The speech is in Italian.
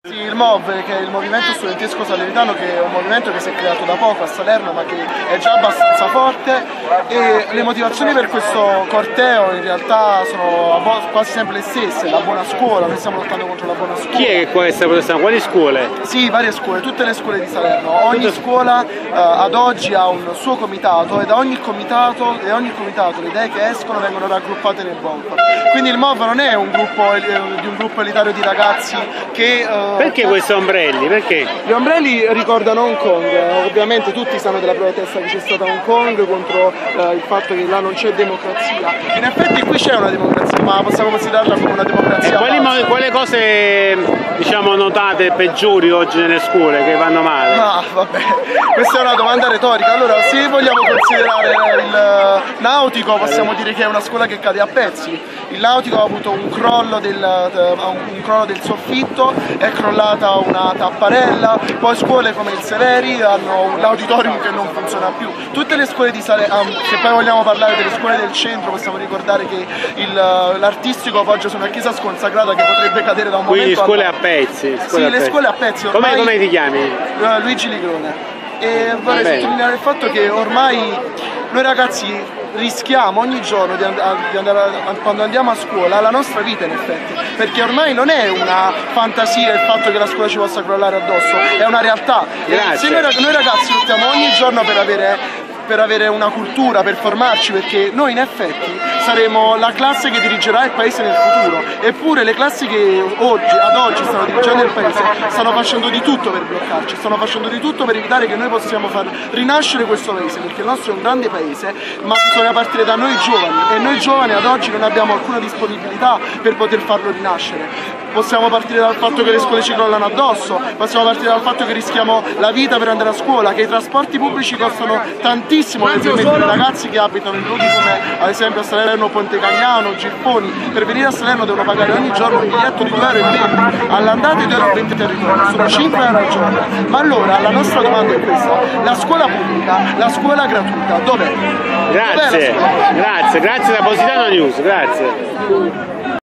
Sì, il MOV, che è il Movimento Studentesco Salernitano, che è un movimento che si è creato da poco a Salerno ma che è già abbastanza forte, e le motivazioni per questo corteo in realtà sono quasi sempre le stesse: la buona scuola, noi stiamo lottando contro la buona scuola. Chi è che sta protestando? Quali scuole? Sì, varie scuole, tutte le scuole di Salerno. Ogni scuola ad oggi ha un suo comitato e da ogni comitato le idee che escono vengono raggruppate nel MOV. Quindi il MOV non è un gruppo elitario di ragazzi che... Perché questi ombrelli? Perché? Gli ombrelli ricordano Hong Kong, ovviamente tutti sanno della protesta che c'è stata a Hong Kong contro il fatto che là non c'è democrazia. In effetti qui c'è una democrazia, ma possiamo considerarla come una democrazia. E quali cose, diciamo, notate peggiori oggi nelle scuole che vanno male? Ah, vabbè, questa è una domanda retorica. Allora, se vogliamo considerare il nautico, possiamo dire che è una scuola che cade a pezzi. Il nautico ha avuto un crollo del soffitto, è crollata una tapparella, poi scuole come il Severi hanno un auditorium che non funziona più. Tutte le scuole di Salerno, se poi vogliamo parlare delle scuole del centro, possiamo ricordare che l'artistico poggia su una chiesa sconsacrata che potrebbe cadere da un momento all'altro. Quindi scuole a pezzi? Sì, le scuole a pezzi. Come ti chiami? Luigi Ligrone. E vorrei sottolineare il fatto che ormai noi ragazzi rischiamo ogni giorno quando andiamo a scuola la nostra vita, in effetti, perché ormai non è una fantasia il fatto che la scuola ci possa crollare addosso, è una realtà. E se noi ragazzi lottiamo oggi giorno per avere una cultura, per formarci, perché noi in effetti saremo la classe che dirigerà il paese nel futuro, eppure le classi che ad oggi stanno dirigendo il paese stanno facendo di tutto per bloccarci, stanno facendo di tutto per evitare che noi possiamo far rinascere questo paese, perché il nostro è un grande paese, ma bisogna partire da noi giovani, e noi giovani ad oggi non abbiamo alcuna disponibilità per poter farlo rinascere. Possiamo partire dal fatto che le scuole ci crollano addosso, possiamo partire dal fatto che rischiamo la vita per andare a scuola, che i trasporti pubblici costano tantissimo per i ragazzi che abitano in luoghi come ad esempio a Salerno, Ponte Cagnano, Girponi. Per venire a Salerno devono pagare ogni giorno un biglietto di 2,20 € all'andata e 2,20 € al ritorno, sono 5 € al giorno. Ma allora la nostra domanda è questa: la scuola pubblica, la scuola gratuita, dov'è? Grazie da Positano News, grazie.